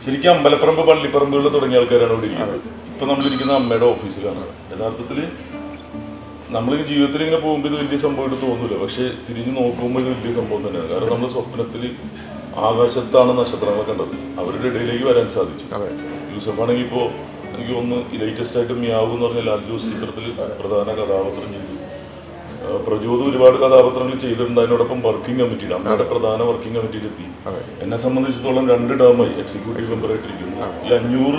ശരിക്കും അമ്പലപ്പറമ്പ് പള്ളിപ്പറമ്പുകളിൽ തുടങ്ങിയ ആൾക്കാരാണ് ഇവിടെ ഇരിക്കുന്നത്. ഇപ്പം നമ്മളിരിക്കുന്ന അമ്മയുടെ ഓഫീസിലാണ്. യഥാർത്ഥത്തിൽ നമ്മൾ ജീവിതത്തിൽ ഇങ്ങനെ പോകുമ്പോൾ ഇത് വലിയ സംഭവമായിട്ട് തോന്നില്ല, പക്ഷേ തിരിഞ്ഞ് നോക്കുമ്പോൾ ഇത് വലിയ സംഭവം തന്നെയാണ്. കാരണം നമ്മൾ സ്വപ്നത്തിൽ ആകാശത്താണ് നക്ഷത്രങ്ങളെ കണ്ടത്, അവരുടെ ഇടയിലേക്ക് വരാൻ സാധിച്ചു. യൂസഫ് ആണെങ്കിൽ ഇപ്പോൾ എനിക്ക് ഒന്ന് ലേറ്റസ്റ്റ് ആയിട്ട് മിയാവ് എന്ന് പറഞ്ഞ ലാൽ ജോസ് ചിത്രത്തിൽ പ്രധാന കഥാപാത്രം ചെയ്തു. പ്രചോദ് ഒരുപാട് കഥാപാത്രങ്ങൾ ചെയ്തിട്ടുണ്ട്. അതിനോടൊപ്പം വർക്കിംഗ് കമ്മിറ്റിയിൽ അമ്മയുടെ പ്രധാന വർക്കിംഗ് കമ്മിറ്റിയിലെത്തി. എന്നെ സംബന്ധിച്ചിടത്തോളം 2 ടേമായി എക്സിക്യൂട്ടീവ് മെമ്പറായിട്ടിരിക്കുന്നു. ഈ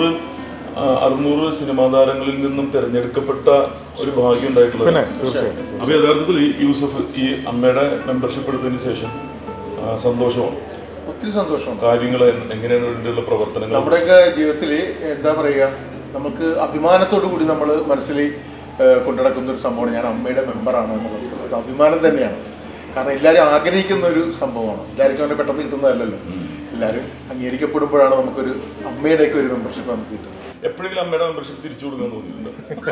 500-600 സിനിമാ താരങ്ങളിൽ നിന്നും തിരഞ്ഞെടുക്കപ്പെട്ട ഒരു ഭാഗ്യം ഉണ്ടായിട്ടുള്ളത്. അപ്പൊ യഥാർത്ഥത്തിൽ യൂസഫ് ഈ അമ്മയുടെ മെമ്പർഷിപ്പ് എടുത്തതിന് ശേഷം സന്തോഷമാണ്, ഒത്തിരി സന്തോഷമാണ്. കാര്യങ്ങൾ എങ്ങനെയാണ് ഇതിന്റെ പ്രവർത്തനങ്ങൾ നമ്മുടെയൊക്കെ ജീവിതത്തിൽ എന്താ പറയുക, നമുക്ക് അഭിമാനത്തോടു കൂടി നമ്മൾ മനസ്സിൽ കൊണ്ടുനടക്കുന്ന ഒരു സംഭവമാണ് ഞാൻ അമ്മയുടെ മെമ്പറാണ് എന്നുള്ളത്. അത് അഭിമാനം തന്നെയാണ്. കാരണം എല്ലാവരും ആഗ്രഹിക്കുന്ന ഒരു സംഭവമാണ്. എല്ലാവർക്കും അവനെ പെട്ടെന്ന് കിട്ടുന്നതല്ലല്ലോ. എല്ലാവരും അംഗീകരിക്കപ്പെടുമ്പോഴാണ് നമുക്കൊരു അമ്മയുടെയൊക്കെ ഒരു മെമ്പർഷിപ്പ് നമുക്ക് കിട്ടുന്നത്. എപ്പോഴെങ്കിലും അമ്മയുടെ മെമ്പർഷിപ്പ് തിരിച്ചു കൊടുക്കാൻ തോന്നിയിട്ടുണ്ട്?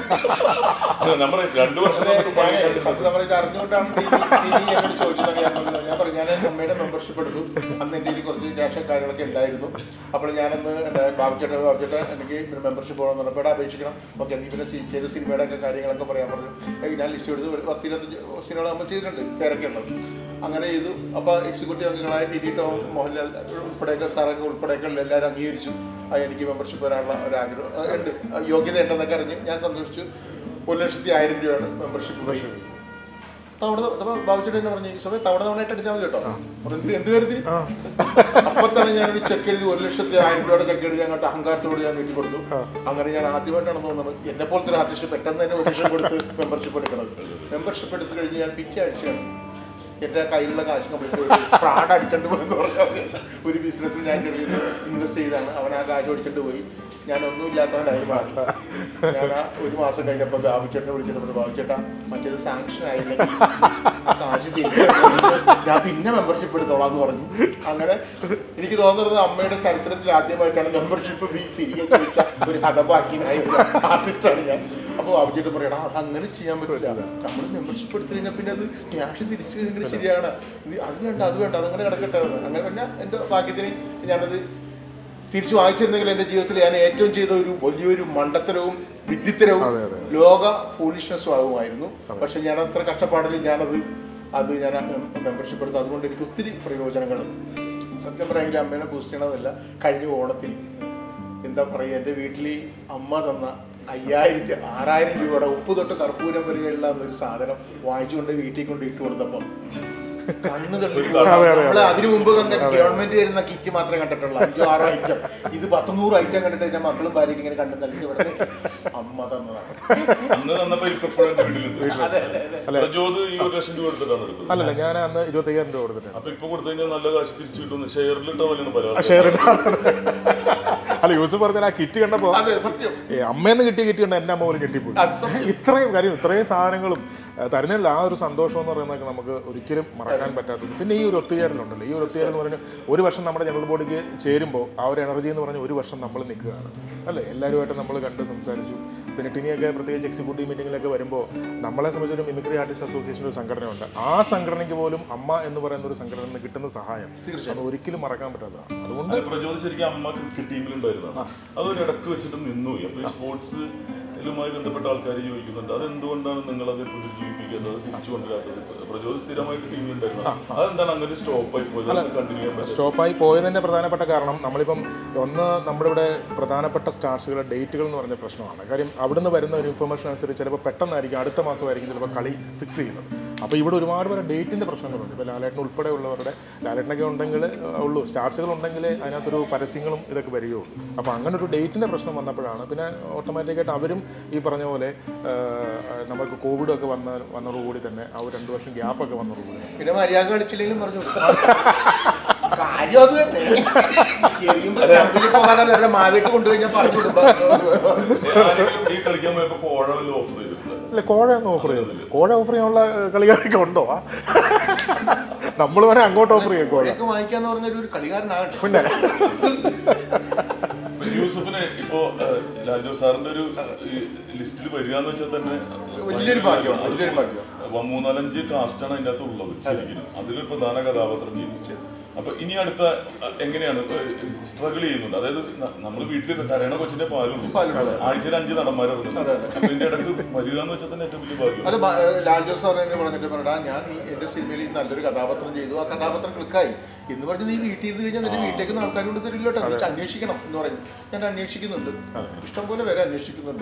നമ്മൾ 2 വർഷം അറിഞ്ഞുകൊണ്ടാണ് എന്നോട് ചോദിച്ചത്. ഞാൻ പറഞ്ഞു ഞാൻ അമ്മയുടെ മെമ്പർഷിപ്പ് എടുത്തു. അന്ന് എൻ്റെ കയ്യിൽ കുറച്ച് ക്യാഷ് കാര്യങ്ങളൊക്കെ ഉണ്ടായിരുന്നു. അപ്പോൾ ഞാനന്ന് ബാബുചേട്ട എനിക്ക് മെമ്പർഷിപ്പ് വേണമെന്ന് പറഞ്ഞപ്പോൾ ഇവിടെ അപേക്ഷിക്കണം. ഓക്കെ, നീ പിന്നെ ചെയ്ത സിനിമയുടെ ഒക്കെ കാര്യങ്ങളൊക്കെ പറയാൻ പറഞ്ഞു. ഞാൻ ലിസ്റ്റ് എടുത്ത് 10-25 സിനിമകൾ നമ്മൾ ചെയ്തിട്ടുണ്ട്, പേരൊക്കെ ഉള്ളത്. അങ്ങനെ ചെയ്തു. അപ്പോൾ എക്സിക്യൂട്ടീവ് അംഗങ്ങളായ ടിനി ടോം, മോഹൻലാൽ ഉൾപ്പെടെയൊക്കെ സാറൊക്കെ ഉൾപ്പെടെയൊക്കെ എല്ലാവരും അംഗീകരിച്ചു. എനിക്ക് മെമ്പർഷിപ്പ് വരാനുള്ള ഒരു ആഗ്രഹം ഉണ്ട്, യോഗ്യത ഉണ്ടെന്നൊക്കെ അറിഞ്ഞ് ഞാൻ സന്തോഷിച്ചു. 1,10,000 രൂപയാണ് മെമ്പർഷിപ്പ്. തവണ ബാബുചേട്ടൻ തന്നെ പറഞ്ഞു, സമയം തവണയായിട്ട് അടിച്ചാൽ മതി കേട്ടോ. എന്ത് കാര്യത്തിന്? അപ്പൊ തന്നെ ഞാനൊരു ചെക്ക് എഴുതി 1,10,000 രൂപയുടെ ചെക്ക് എഴുതി അങ്ങോട്ട് അഹങ്കാരത്തോട് ഞാൻ വീട്ടിൽ കൊടുത്തു. അങ്ങനെ ഞാൻ ആദ്യമായിട്ടാണ് തോന്നുന്നത് എന്നെ പോലത്തെ ഒരു ആർട്ടിസ്റ്റ് പെട്ടെന്ന് തന്നെ 1 ലക്ഷം കൊടുത്ത് മെമ്പർഷിപ്പ് എടുക്കുന്നത്. മെമ്പർഷിപ്പ് എടുത്തു കഴിഞ്ഞ് ഞാൻ പിറ്റേ ആഴ്ചയാണ് എൻ്റെ കയ്യിലുള്ള കാശ് കംപ്ലീറ്റ് ഫ്രോഡ് അടിച്ചിട്ട് പോയെന്ന് പറഞ്ഞാൽ ഒരു ബിസിനസ്സിൽ ഞാൻ ചെറിയൊരു ഇൻവെസ്റ്റ് ചെയ്താണ്. അവൻ ആ കാശ് അടിച്ചിട്ട് പോയി. ഞാനൊന്നും ഇല്ലാത്തവനായി മാറി. ഞാൻ ആ 1 മാസം കഴിഞ്ഞപ്പോൾ ബാബുചേട്ടനെ വിളിച്ചിട്ട് ബാബുചേട്ടാ മറ്റേത് സാങ്ഷൻ ആയില്ലെങ്കിൽ കാശ് തിരിച്ചു ഞാൻ പിന്നെ മെമ്പർഷിപ്പ് എടുത്തോളാം എന്ന് പറഞ്ഞു. അങ്ങനെ എനിക്ക് തോന്നുന്നത് അമ്മയുടെ ചരിത്രത്തിൽ ആദ്യമായിട്ടാണ് മെമ്പർഷിപ്പ് ഫീ തിരികെ ചോദിച്ച ഒരു ഹതഭാഗ്യനായ ആർട്ടിസ്റ്റാണ് ഞാൻ. അപ്പോൾ ബാബുചേട്ടൻ പറയണം അത് അങ്ങനെ ചെയ്യാൻ പറ്റില്ല, നമ്മൾ മെമ്പർഷിപ്പ് എടുത്തു കഴിഞ്ഞാൽ പിന്നെ അത് ക്യാഷ് തിരിച്ചു കഴിഞ്ഞാൽ ശരിയാണ്, അത് വേണ്ട അതങ്ങനെ കിടക്കട്ടെ. അങ്ങനെ പിന്നെ എൻ്റെ ഭാഗ്യത്തിന് ഞാനത് തിരിച്ചു വാങ്ങിച്ചിരുന്നെങ്കിൽ എൻ്റെ ജീവിതത്തിൽ ഞാൻ ഏറ്റവും ചെയ്ത ഒരു വലിയൊരു മണ്ടത്തരവും വിഡ്ഢിത്തരവും ലോക ഫൂളിഷ്നെസ്സും ആകുമായിരുന്നു. പക്ഷെ ഞാൻ അത്ര കഷ്ടപ്പാടിൽ ഞാൻ മെമ്പർഷിപ്പ് എടുത്തു. അതുകൊണ്ട് എനിക്ക് ഒത്തിരി പ്രയോജനങ്ങളും സത്യം പറയാമെങ്കിൽ അമ്മേനെ ബൂസ്റ്റ് ചെയ്യണമെന്നില്ല. കഴിഞ്ഞ ഓണത്തിന് എന്താ പറയുക, എൻ്റെ വീട്ടിൽ അമ്മ തന്ന 5,000-6,000 രൂപയുടെ ഉപ്പ് തൊട്ട് കർപ്പൂരം വരെയുള്ള ഒരു സാധനം വാങ്ങിച്ചുകൊണ്ട് വീട്ടിൽ കൊണ്ട് ഇട്ട് കൊടുത്തപ്പം കണ്ണ് തള്ളി. നമ്മള് അതിനു മുമ്പ് തന്നെ ഗവൺമെന്റ് തരുന്ന കിറ്റ് മാത്രമേ കണ്ടിട്ടുള്ളൂ, 5-6 ഐറ്റം. ഇത് 100 ഐറ്റം കണ്ടിട്ട് ഞാൻ മക്കളും ഭാര്യയ്ക്ക് ഇങ്ങനെ കണ്ണും തള്ളി. ഇവിടെ അമ്മ തന്നതാണ്. അല്ലല്ല, ഞാൻ അന്ന് 25,000 രൂപ കൊടുത്തിട്ടുണ്ട്. അപ്പൊ ഇപ്പൊ കൊടുത്തു കഴിഞ്ഞാൽ നല്ല കാശ് തിരിച്ചു കിട്ടുന്നു. ഷെയറിലിട്ട അല്ല, യൂസഫ് പറഞ്ഞാൽ ആ കിറ്റ് കണ്ടപ്പോ അമ്മേന്ന് കിട്ടിയ കിറ്റ് കണ്ട എന്റെ അമ്മ പോലും ഞെട്ടിപ്പോയി. ഇത്രയും കാര്യം, ഇത്രയും സാധനങ്ങളും തരുന്നില്ല. ആ ഒരു സന്തോഷം എന്ന് പറയുന്നതൊക്കെ നമുക്ക് ഒരിക്കലും മറക്കാൻ പറ്റാത്തത്. പിന്നെ ഈ ഒരു ഒത്തുചേരലുണ്ടല്ലോ, ഈ ഒരു ഒത്തുചേരൽ എന്ന് പറഞ്ഞാൽ 1 വർഷം നമ്മുടെ ജനറൽ ബോഡിക്ക് ചേരുമ്പോൾ ആ ഒരു എനർജി എന്ന് പറഞ്ഞാൽ 1 വർഷം നമ്മൾ നിൽക്കുകയാണ് അല്ലേ. എല്ലാവരുമായിട്ട് നമ്മൾ കണ്ട് സംസാരിച്ചു. പിന്നെ ടിനിയൊക്കെ പ്രത്യേകിച്ച് എക്സിക്യൂട്ടീവ് മീറ്റിങ്ങിലൊക്കെ വരുമ്പോൾ നമ്മളെ സംബന്ധിച്ചൊരു മിമിക്രി ആർട്ടിസ്റ്റ് അസോസിയേഷൻ ഒരു സംഘടനയുണ്ട്. ആ സംഘടനയ്ക്ക് പോലും അമ്മ എന്ന് പറയുന്ന ഒരു സംഘടനയിൽ കിട്ടുന്ന സഹായം അത് ഒരിക്കലും മറക്കാൻ പറ്റാത്തതാണ്. അതുകൊണ്ട് പ്രചോദനം ശരിക്കും അമ്മ ക്രിക്കറ്റ് ടീമിലുണ്ടായിരുന്നതാണ്. അതൊരു ഇടക്ക് വെച്ചിട്ട് നിന്നുപോയി. അപ്പോൾ ഈ സ്പോർട്സുമായി ബന്ധപ്പെട്ട ആൾക്കാർ ചോദിക്കുന്നുണ്ട് അതെന്തുകൊണ്ടാണ് നിങ്ങളത് പുനരുജ്ജീവിപ്പിക്കുന്നത്, അത് തിരിച്ചു കൊണ്ടുവരാത്തത്? പ്രചോദനം സ്ഥിരമായിട്ട് ടീമിലുണ്ടായിരുന്നു. അതെന്താണ് അങ്ങനെ സ്റ്റോപ്പായി പോയത്? സ്റ്റോപ്പായി പോയതിൻ്റെ പ്രധാനപ്പെട്ട കാരണം നമ്മളിപ്പം നമ്മുടെ ഇവിടെ പ്രധാനപ്പെട്ട സ്റ്റാർസുകളുടെ ഡേറ്റുകൾ എന്ന് പറഞ്ഞ പ്രശ്നമാണ്. കാര്യം അവിടുന്ന് വരുന്ന ഒരു ഇൻഫർമേഷൻ അനുസരിച്ച് ചിലപ്പോൾ പെട്ടെന്നായിരിക്കും അടുത്ത മാസമായിരിക്കും ചിലപ്പോൾ കളി ഫിക്സ് ചെയ്യുന്നത്. അപ്പോൾ ഇവിടെ ഒരുപാട് പേരെ ഡേറ്റിൻ്റെ പ്രശ്നങ്ങളുണ്ട്. ഇപ്പോൾ ലാലേട്ടൻ ഉൾപ്പെടെ ഉള്ളവരുടെ, ലാലേട്ടനൊക്കെ ഉണ്ടെങ്കിൽ ഉള്ളൂ, സ്റ്റാർസുകൾ ഉണ്ടെങ്കിൽ അതിനകത്തൊരു പരസ്യങ്ങളും ഇതൊക്കെ വരികയുള്ളൂ. അപ്പോൾ അങ്ങനെ ഒരു ഡേറ്റിൻ്റെ പ്രശ്നം വന്നപ്പോഴാണ് പിന്നെ ഓട്ടോമാറ്റിക്കായിട്ട് അവരും ഈ പറഞ്ഞ പോലെ നമുക്ക് കോവിഡൊക്കെ വന്നതോടുകൂടി തന്നെ ആ ഒരു 2 വർഷം ഗ്യാപ്പൊക്കെ വന്നതോടുകൂടി പിന്നെ മര്യാദ കളിച്ചില്ലെങ്കിലും പറഞ്ഞു കാര്യം അത് തന്നെ. മാവേട്ട് കൊണ്ടുകഴിഞ്ഞാൽ പറഞ്ഞു അല്ല, കോഴയൊന്നും ഓഫർ ചെയ്തില്ല. കോഴ ഓഫർ ചെയ്യാനുള്ള കളിക്കാരൊക്കെ ഉണ്ടോ? നമ്മൾ വേണേൽ അങ്ങോട്ട് ഓഫർ ചെയ്യാം. കോഴയൊക്കെ വാങ്ങിക്കാന്ന് പറഞ്ഞൊരു കളിക്കാരനാകട്ടെ. പിന്നെ യൂസഫിന് ഇപ്പോ ലാൽജോ സാറിന്റെ ഒരു ലിസ്റ്റിൽ വരിക എന്ന് വെച്ചാൽ തന്നെ വലിയൊരു ഭാഗ്യമാണ്. 3-4-5 കാസ്റ്റാണ് അതിൻ്റെ അകത്ത് ഉള്ളത്. ശരിക്കും അതിലൊരു പ്രധാന കഥാപാത്രം ജീവിച്ചത് അപ്പൊ ഇനി അടുത്ത എങ്ങനെയാണ് സ്ട്രഗിൾ ചെയ്യുന്നുണ്ട്? അതായത് നമ്മൾ വീട്ടിൽ കരയണ കൊച്ചിന്റെ പാലും ആഴ്ചയിൽ 5 നടന്മാർ ഇതിന്റെ ഇടയ്ക്ക് വരിക എന്ന് വെച്ചാൽ തന്നെ ഏറ്റവും വലിയ ഭാഗ്യം. അത് ലാൽ ജോസ് പറഞ്ഞിട്ട് പറഞ്ഞാ ഞാൻ എന്റെ സിനിമയിൽ നല്ലൊരു കഥാപാത്രം ചെയ്തു, ആ കഥാപാത്രം ക്ലിക്കായി എന്ന് പറഞ്ഞ് നീ വീട്ടിൽ ഇരുന്ന് കഴിഞ്ഞാൽ നിന്റെ വീട്ടിലേക്ക് ആൾക്കാർ കൊണ്ട് തരില്ല കേട്ടോ, നീ അന്വേഷിക്കണം എന്ന് പറയും. ഞാൻ അന്വേഷിക്കുന്നുണ്ട്, ഇഷ്ടംപോലെ പേരെ അന്വേഷിക്കുന്നുണ്ട്,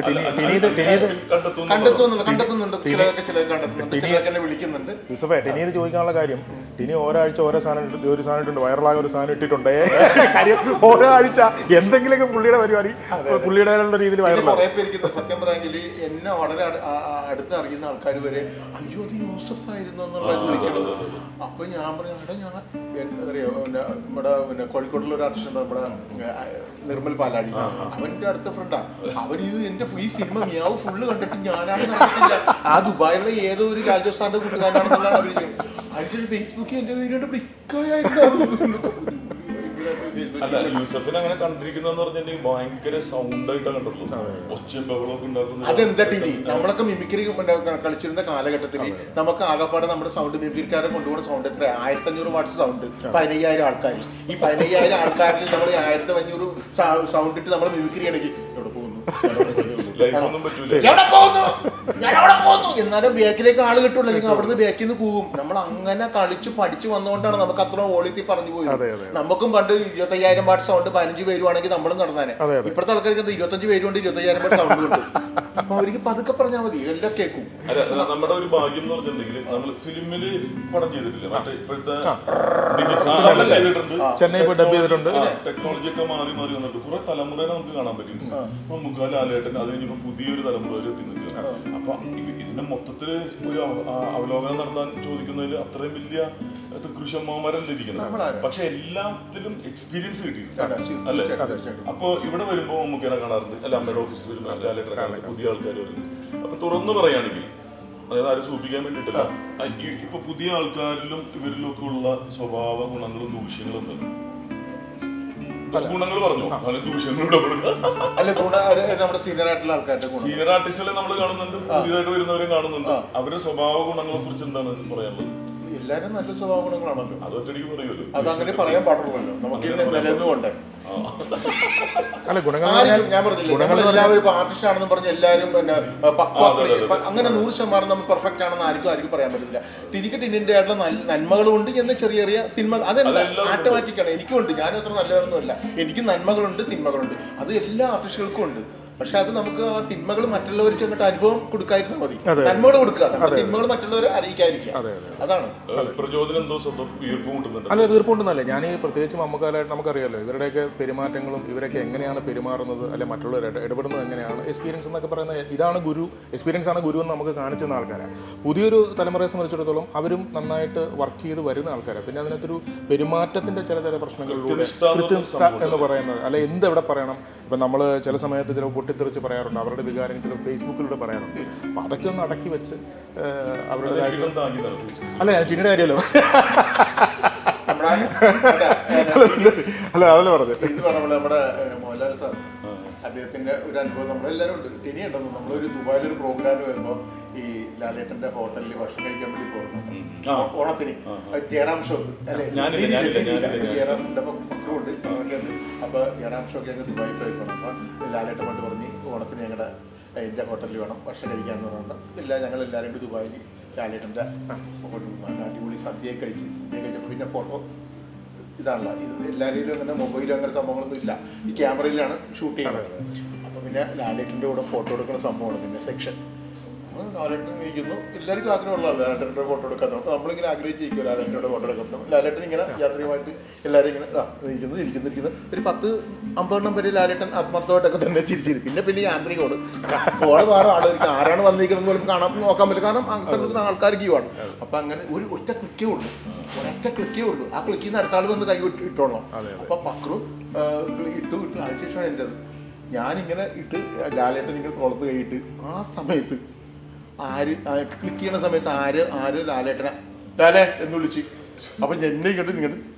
കണ്ടെത്തുന്നുണ്ട്, ചിലതൊക്കെ കണ്ടെത്തുന്നുണ്ട്, ചിലതൊക്കെ വിളിക്കുന്നുണ്ട്. ടിനിയത് ചോദിക്കാനുള്ള കാര്യം, ടിനി ഒരാഴ്ച ഓരോ സാധനം ഒരു സാധനം ഇട്ടുണ്ട്, വൈറലായ ഒരു സാധനം ഇട്ടിട്ടുണ്ടേ. കാര്യം ഓരോ ആഴ്ച എന്തെങ്കിലുമൊക്കെ പുള്ളിയുടെ പരിപാടി പുള്ളിയുടെ രീതിയിൽ വൈറലായിരിക്കുന്നത്. സത്യം പറയാമെങ്കിൽ എന്നെ വളരെ അടുത്ത് അറിയുന്ന ആൾക്കാർ വരെ അയ്യോ അത് യൂസഫ് ആയിരുന്നു എന്നുള്ള ചോദിക്കുന്നത്. അപ്പൊ ഞാൻ പറഞ്ഞു ഞാൻ അറിയോ നമ്മുടെ കോഴിക്കോട്ടുള്ള ഒരു ആർട്ടിസ്റ്റ് ഉണ്ട്, നമ്മുടെ നിർമ്മൽ പാലാടി, അവന്റെ അടുത്ത ഫ്രണ്ടാ. അവൻ ഇത് എന്റെ ഈ സിനിമ മിയാവ് ഫുള്ള് കണ്ടിട്ട് ഞാനാണെന്ന് അറിയില്ല, ആ ദുബായിലുള്ള ഏതോ ഒരു ലാൽജോസ് സാറിന്റെ കൂട്ടുകാരനാണെന്നുള്ളതാണ് അവർ അതിന് ഫേസ്ബുക്കിൽ എന്റെ പേരുകൊണ്ട് ബ്ലിക്കായിരുന്നു. അല്ല, യൂസഫിനെ അങ്ങനെ കണ്ടിരിക്കുന്ന പറഞ്ഞിട്ടുണ്ടെങ്കിൽ ഭയങ്കര സൗണ്ട് ആയിട്ടാണ് കണ്ടുള്ളൂ, ഒച്ചയും ബഹളമൊക്കെ ഉണ്ടാക്കുന്നത്. അതെന്താ ടിനി, നമ്മളൊക്കെ മിമിക്രി കളിച്ചിരുന്ന കാലഘട്ടത്തിൽ നമുക്ക് ആകപ്പാടെ നമ്മുടെ സൗണ്ട് മിമിക്രിക്കാരെ കൊണ്ടുപോകുന്ന സൗണ്ട് എത്ര 1500 വാട്ട്സ് സൗണ്ട്, 15000 ആൾക്കാർ. ഈ 15000 ആൾക്കാരിൽ നമ്മൾ 1500 സൗണ്ട് ഇട്ട് നമ്മൾ മിമിക്രി ആണെങ്കിൽ എവിടെ പോകുന്നു, എവിടെ പോകുന്നു, ഞാൻ അവിടെ പോകുന്നു എന്നാലും ബാക്കിലേക്ക് ആള് കിട്ടുള്ളൂ, അല്ലെങ്കിൽ അവിടുന്ന് ബാക്കിൽ നിന്ന് കൂവും. നമ്മൾ അങ്ങനെ കളിച്ച് പഠിച്ചു വന്നുകൊണ്ടാണ് നമുക്ക് അത്ര വോളിയത്തിൽ പറഞ്ഞു പോയത്. നമുക്കും പണ്ട് 25,000 വാട്ട് സൗണ്ട് 15 പേരുവാണെങ്കിൽ നമ്മളും നടന്നാനെ. ഇപ്പോഴത്തെ ആൾക്കാർക്ക് 25 പേരുകൊണ്ട് 25,000 വാട്ട് സൗണ്ട് ഉണ്ട്. അപ്പൊ അവർക്ക് പതുക്കെ പറഞ്ഞാൽ മതി, എല്ലാം കേൾക്കും. നമ്മുടെ ഒരു ഭാഗ്യം എന്ന് പറഞ്ഞിട്ടുണ്ടെങ്കിൽ നമ്മൾ ഫിലിമില് പടം ചെയ്തിട്ടില്ല, മറ്റേ ഇപ്പോഴത്തെ ചെന്നൈ ഡബ് ചെയ്തിട്ടുണ്ട്. ടെക്നോളജി ഒക്കെ മാറി മാറി വന്നിട്ട് കുറെ തലമുറ നമുക്ക് കാണാൻ പറ്റും. നമുക്ക് ലാലേട്ടൻ അത് കഴിഞ്ഞപ്പോ പുതിയൊരു തലമുറ വരെ എത്തി നിൽക്കുക. അപ്പൊ ഇതിന്റെ മൊത്തത്തില് ഒരു അവലോകനം നടത്താൻ ചോദിക്കുന്നതിൽ അത്രയും വലിയ കൃഷിയമ്മമാരല്ല ഇരിക്കുന്നത്, പക്ഷെ എല്ലാത്തിലും എക്സ്പീരിയൻസ് കിട്ടിയിട്ടുണ്ട് അല്ലേ? അപ്പൊ ഇവിടെ വരുമ്പോ നമുക്ക് എന്നെ കാണാറുണ്ട്, അല്ല അമ്മയുടെ ഓഫീസിൽ വരുമ്പോൾ ലാലേട്ടൻ പുതിയ ആൾക്കാർ വരുന്നു. അപ്പൊ തുറന്നു പറയുകയാണെങ്കിൽ, അതായത് ആരും സൂചിപ്പിക്കാൻ വേണ്ടിയിട്ടില്ല, ഇപ്പൊ പുതിയ ആൾക്കാരിലും ഇവരിലും ഒക്കെ ഉള്ള സ്വഭാവ ഗുണങ്ങളും ദൂഷ്യങ്ങളും എന്താണ്? ഗുണങ്ങൾ പറഞ്ഞു, നമ്മുടെ സീനിയർ ആയിട്ടുള്ള ആൾക്കാരുടെ സീനിയർ ആർട്ടിസ്റ്റുകളെ നമ്മൾ കാണുന്നുണ്ട്, പുതിയതായിട്ട് വരുന്നവരെ കാണുന്നുണ്ട്. അവരുടെ സ്വഭാവ ഗുണങ്ങളെ കുറിച്ച് എന്താണ് പറയാനുള്ളത്? എല്ലാരും നല്ല സ്വഭാവ ഗുണങ്ങളാണല്ലോ, അതൊറ്റടിക്ക് പറയുമല്ലോ, അതങ്ങനെ പറയാൻ പാടുള്ളൂ. നമുക്ക് നിലനിന്നുകൊണ്ടേ ഞാൻ പറഞ്ഞില്ല, എല്ലാവരും ആർട്ടിസ്റ്റ് ആണെന്ന് പറഞ്ഞ് എല്ലാവരും പിന്നെ അങ്ങനെ 100% നമ്മൾ പെർഫെക്റ്റ് ആണെന്ന് ആർക്കും പറയാൻ പറ്റില്ല. ടിനിക്ക് ടിന്നിന്റെ ആയിട്ടുള്ള നന്മകളും ഉണ്ട്, എന്ന് ചെറിയ ചെറിയ തിന്മ അതെന്താ ആട്ടോമാറ്റിക്കാണ്. എനിക്കും ഉണ്ട്, ഞാനും അത്ര നല്ലവരൊന്നുമല്ല, എനിക്ക് നന്മകളുണ്ട് തിന്മകളുണ്ട്, അത് എല്ലാ ആർട്ടിസ്റ്റുകൾക്കും ഉണ്ട്. പക്ഷെ അത് നമുക്ക് ആ തിന്മകൾ മറ്റുള്ളവർക്ക് അങ്ങോട്ട് അനുഭവം കൊടുക്കാതിരുന്നാൽ മതി, നന്മകൾ കൊടുക്കുക, തിന്മകൾ മറ്റുള്ളവരെ അറിയിക്കാതിരിക്കുക. അതാണ് അല്ല വീർപ്പുണ്ടെന്നല്ലേ. ഞാൻ ഈ പ്രത്യേകിച്ച് മമ്മൂക്കാലായിട്ട് നമുക്കറിയാമല്ലോ ഇവരുടെയൊക്കെ പെരുമാറ്റങ്ങളും ഇവരൊക്കെ എങ്ങനെയാണ് പെരുമാറുന്നത്, അല്ലെ മറ്റുള്ളവർ ഇടപെടുന്നത് എങ്ങനെയാണ്. എക്സ്പീരിയൻസ് എന്നൊക്കെ പറയുന്നത് ഇതാണ് ഗുരു, എക്സ്പീരിയൻസ് ആണ് ഗുരു എന്ന് നമുക്ക് കാണിച്ചു തന്ന ആൾക്കാരാണ്. പുതിയൊരു തലമുറയെ സംബന്ധിച്ചിടത്തോളം അവരും നന്നായിട്ട് വർക്ക് ചെയ്ത് വരുന്ന ആൾക്കാരാണ്. പിന്നെ അതിനകത്തൊരു പെരുമാറ്റത്തിന്റെ ചില പ്രശ്നങ്ങളിലൂടെ കൃത്യനിഷ്ഠ എന്ന് പറയുന്നത്, അല്ലെ എന്തെവിടെ പറയണം. ഇപ്പം നമ്മൾ ചില സമയത്ത് ചില പൊട്ടിത്തെറിച്ച് പറയാറുണ്ട്, അവരുടെ വികാരങ്ങൾ ചില ഫേസ്ബുക്കിലൂടെ പറയാറുണ്ട്. അപ്പം അതൊക്കെ ഒന്ന് അടക്കി വെച്ച് അവരുടെ അല്ല ടിനിയുടെ കാര്യമല്ലോ അല്ല അതല്ല പറഞ്ഞത്. നമ്മുടെ മോഹൻലാൽ സാർ അദ്ദേഹത്തിന്റെ ഒരു അനുഭവം നമ്മളെല്ലാവരും ഉണ്ട്. ടിനി ഉണ്ടെന്ന് നമ്മളൊരു ദുബായിലൊരു പ്രോഗ്രാം വരുമ്പോൾ ഈ ലാലേട്ടന്റെ ഹോട്ടലിൽ ഭക്ഷണം കഴിക്കാൻ വേണ്ടി പോകുന്നു ഓണത്തിന്. ജയറാം ഷോ അല്ലെ, ജയറാമിന്റെ മക്കളുണ്ട് അവരുണ്ട്. അപ്പൊ ജയറാം ഷോക്ക് ഞങ്ങൾ ദുബായിൽ പോയിക്കണം. അപ്പൊ ലാലേട്ടൻ കൊണ്ട് പറഞ്ഞ് ഓണത്തിന് ഞങ്ങളുടെ എൻ്റെ ഹോട്ടലിൽ വേണം ഭക്ഷണം കഴിക്കാന്ന് പറഞ്ഞാൽ ഇല്ല, ഞങ്ങൾ എല്ലാവരും കൂടി ദുബായിൽ ലാലേട്ടൻ്റെ അടിപൊളി സദ്യയൊക്കെ കഴിച്ചപ്പോൾ പിന്നെ ഫോട്ടോ ഇതാണല്ലോ, ഇത് എല്ലാവരെയും അങ്ങനെ മൊബൈലും അങ്ങനെ സംഭവങ്ങളൊന്നും ഇല്ല, ഈ ക്യാമറയിലാണ് ഷൂട്ട് ചെയ്യുന്നത്. അപ്പോൾ പിന്നെ ലാലേട്ടൻ്റെ കൂടെ ഫോട്ടോ എടുക്കുന്ന സംഭവമാണ് പിന്നെ സെക്ഷൻ. ലാലേട്ടൻ ഇരിക്കുന്നു, എല്ലാവർക്കും ആഗ്രഹമുള്ളതാണ് ലാലേട്ടൻ്റെ ഫോട്ടോ എടുക്കാൻ. നമ്മളിങ്ങനെ ആഗ്രഹിച്ചിരിക്കും ലാലേട്ടൻ്റെ ഫോട്ടോ എടുക്കണം. ലാലേട്ടൻ ഇങ്ങനെ യാത്രികമായിട്ട് എല്ലാവരും ഇങ്ങനെ ഇരിക്കുന്നു ഒരു 10-50 പേര് ലാലേട്ടൻ ആത്മാർത്ഥമായിട്ടൊക്കെ തന്നെ ചിരിച്ചിരിക്കും. പിന്നെ യാത്രികോട് ഓടെ വേറെ ആളൊരിക്കും ആരാണ് വന്നിരിക്കുന്നത് പോലും കാണാൻ നോക്കാൻ പറ്റില്ല, കാരണം അത്തരത്തിൽ ആൾക്കാർ ക്യൂവാണ്. അപ്പം അങ്ങനെ ഒരു ഒറ്റ ക്ലിക്കേ ഉള്ളൂ, ആ ക്ലിക്കിൽ നിന്ന് അടുത്ത ആൾ വന്ന് കൈ ഇട്ടോളാം. അപ്പം പക്രു ഇട്ടു അതിനുശേഷമാണ് എൻ്റെത്. ഞാനിങ്ങനെ ഇട്ട് ലാലേട്ടൻ ഇങ്ങനെ കുളത്ത് കൈയിട്ട് ആ സമയത്ത് ക്ലിക്ക് ചെയ്യുന്ന സമയത്ത് ആര് ലാലേട്ടന ലാലേ എന്ന് വിളിച്ച്. അപ്പൊ എന്നെ ഇങ്ങോട്ട്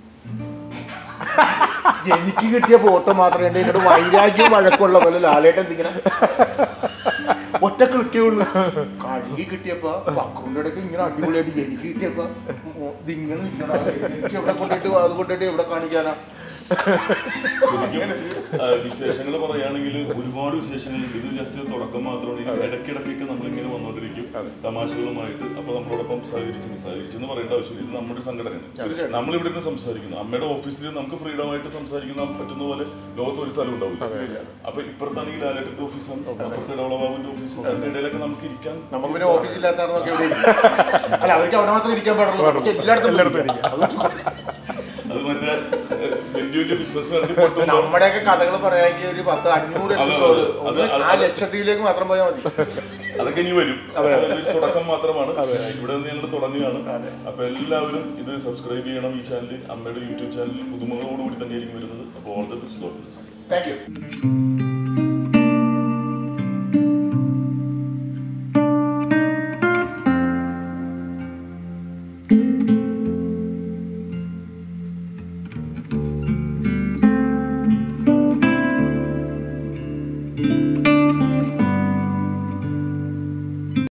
എനിക്ക് കിട്ടിയ ഫോട്ടോ മാത്രമേ എന്റെ ഇങ്ങോട്ട് വൈരാഗ്യം വഴക്കുള്ള പോലെ ലാലേട്ടൻ ഇങ്ങനെ ഒറ്റ ക്ലിക്കേ ഉള്ളൂ. എനിക്ക് കിട്ടിയപ്പോ പക്രൂന്റെ ഇടയ്ക്ക് ഇങ്ങനെ അടിപൊളിയായിട്ട് എനിക്ക് കിട്ടിയപ്പോ ഇതിങ്ങനെ എവിടെ കൊണ്ടിട്ട് അത് കൊണ്ടിട്ട് എവിടെ കാണിക്കാനാ. വിശേഷങ്ങൾ പറയുകയാണെങ്കിൽ ഒരുപാട് വിശേഷങ്ങളുണ്ട്. ഇത് ജസ്റ്റ് തുടക്കം മാത്രമാണ്. ഇടയ്ക്കിടയ്ക്കൊക്കെ നമ്മളിങ്ങനെ വന്നുകൊണ്ടിരിക്കും തമാശകളുമായിട്ട്. അപ്പൊ നമ്മളോടൊപ്പം സഹകരിച്ചെന്ന് പറയേണ്ട ആവശ്യമില്ല. ഇത് നമ്മുടെ സംഘടനയാണ്. നമ്മളിവിടെ നിന്ന് സംസാരിക്കുന്നു. അമ്മയുടെ ഓഫീസിൽ നമുക്ക് ഫ്രീഡം ആയിട്ട് സംസാരിക്കുന്ന പറ്റുന്ന പോലെ ലോകത്ത് ഒരു സ്ഥലം ഉണ്ടാവില്ല. അപ്പൊ ഇപ്പുറത്താണെങ്കിൽ ലാലേട്ടന്റെ ഓഫീസാണ്, അപ്പുറത്തെ ഡോളബാബുവിന്റെ ഓഫീസ്. അതിന്റെ ഇടയിലൊക്കെ നമുക്ക് ഇരിക്കാൻ നമുക്ക് പിന്നെ ഓഫീസില്ലാത്തവർക്ക് അല്ല, അവർക്ക് അവിടെ മാത്രം ഇരിക്കാൻ പാടുള്ളൂ. അത് മറ്റേ വലിയ വലിയ ബിസിനസ് നമ്മുടെയൊക്കെ കഥകൾ പറയാമെങ്കിൽ ഒരു 10-500 എപ്പിസോഡ് 1 ലക്ഷത്തിലേക്ക് മാത്രം പോയാൽ മതി. അതൊക്കെ ഇനി വരും. തുടക്കം മാത്രമാണ്. ഇവിടെ നിന്ന് ഞങ്ങൾ തുടങ്ങുകയാണ്. അപ്പൊ എല്ലാവരും ഇത് സബ്സ്ക്രൈബ് ചെയ്യണം. ഈ ചാനൽ അമ്മയുടെ യൂട്യൂബ് ചാനൽ പുതുമകളോടുകൂടി തന്നെയായിരിക്കും വരുന്നത്. അപ്പോൾ all the best. Thank U.